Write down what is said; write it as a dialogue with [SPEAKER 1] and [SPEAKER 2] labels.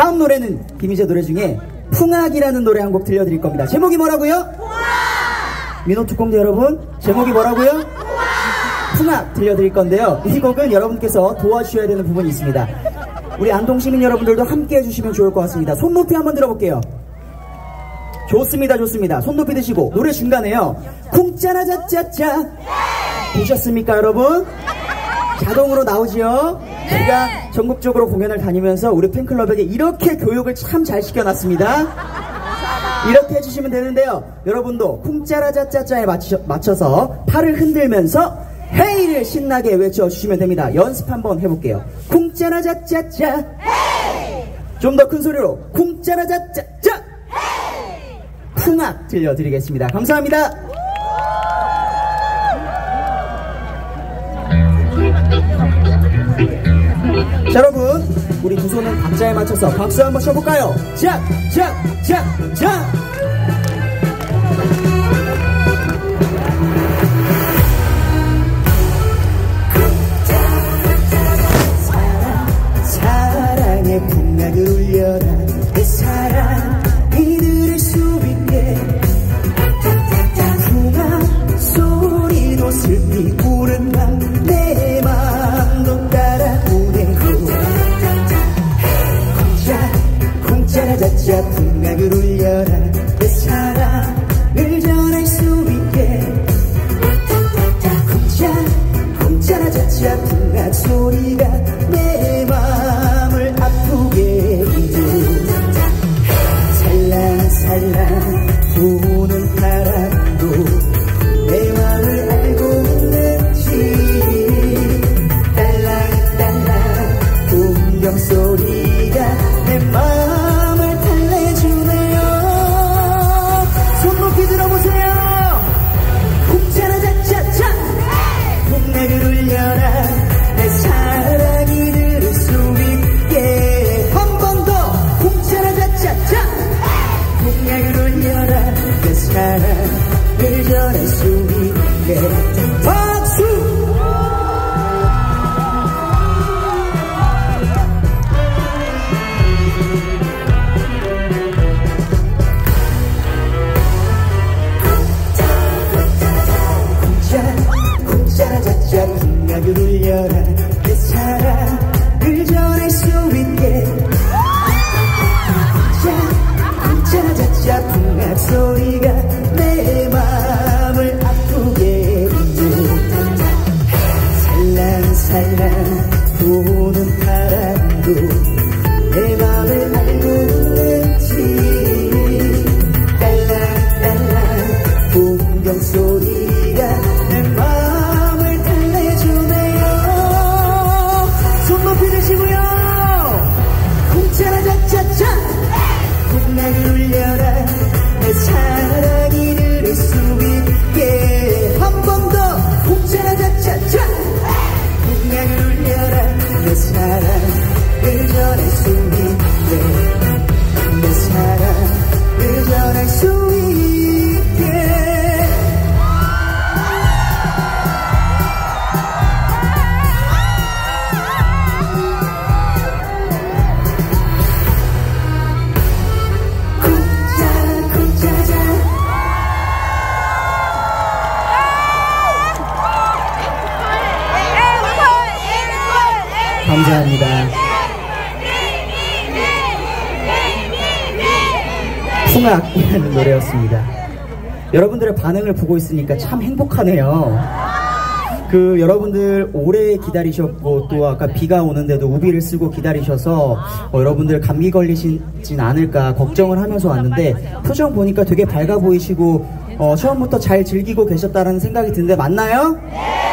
[SPEAKER 1] 다음 노래는 김희재 노래 중에 풍악이라는 노래 한 곡 들려드릴 겁니다. 제목이 뭐라고요? 민호특공대 여러분, 제목이 뭐라고요? 풍악 들려드릴 건데요. 이 곡은 여러분께서 도와주셔야 되는 부분이 있습니다. 우리 안동시민 여러분들도 함께 해주시면 좋을 것 같습니다. 손 높이 한번 들어볼게요. 좋습니다, 좋습니다. 손 높이 드시고 노래 중간에요, 쿵짜라 짜짜짜 보셨습니까 여러분? 자동으로 나오지요? 제가 전국적으로 공연을 다니면서 우리 팬클럽에게 이렇게 교육을 참 잘 시켜놨습니다. 이렇게 해주시면 되는데요, 여러분도 쿵짜라짜짜짜에 맞춰서 팔을 흔들면서 헤이를 신나게 외쳐주시면 됩니다. 연습 한번 해볼게요. 쿵짜라짜짜짜, 좀 더 큰 소리로 쿵짜라짜짜짜, 풍악 들려드리겠습니다. 감사합니다. 자, 여러분, 우리 두 손은 박자에 맞춰서 박수 한번 쳐볼까요? 짝! 짝! 짝! 짝! 사랑의 풍악을 울려라 내 사랑 이들을 수 있게 풍악 소리로 슬피 부른 밤 내 맘도 따라 보내고 쿵짜라짜짜 풍악을 울려라 내 사랑을 전할 수 있게 쿵짜라짜짜 풍악 소리가 내 맘을 아프게 해도 살랑살랑 부는 바람도 내 맘을 알고 있는지 딸랑딸랑 풍경 소리가 내 맘을 달래주네요. 손 높이 들어보세요. 쿵짜라짜짜짜 풍악을 울려라 내 사랑이 들을 수 있게 한 번 더 쿵짜라짜짜짜 풍악을 울려라 내 사랑을 전할 수 있게 박수! 쿵짜라짜짜 풍악을 울려라 내 사랑을 전할 수 있게 쿵짜라짜짜 풍악 소리가 내 맘을 아프게 해도 살랑살랑 부는 바람도 내 맘을 알고 있는지 딸랑딸랑 풍경 소리가 내 맘을 달래주네요. 손 높이 드시고요. 쿵짜라짜짜짜 풍악을 울려라 내 사랑이 들을 수 있게 한 번 더 쿵짜라짜짜짜 풍악을 울려라 내 사랑을 전할 수 있게 내 사랑을 전할 수 있게. 감사합니다. 풍악이라는 노래였습니다. 여러분들의 반응을 보고 있으니까 참 행복하네요. 여러분들 오래 기다리셨고 또 아까 비가 오는데도 우비를 쓰고 기다리셔서 여러분들 감기 걸리시진 않을까 걱정을 하면서 왔는데 표정 보니까 되게 밝아 보이시고 처음부터 잘 즐기고 계셨다는 생각이 드는데 맞나요?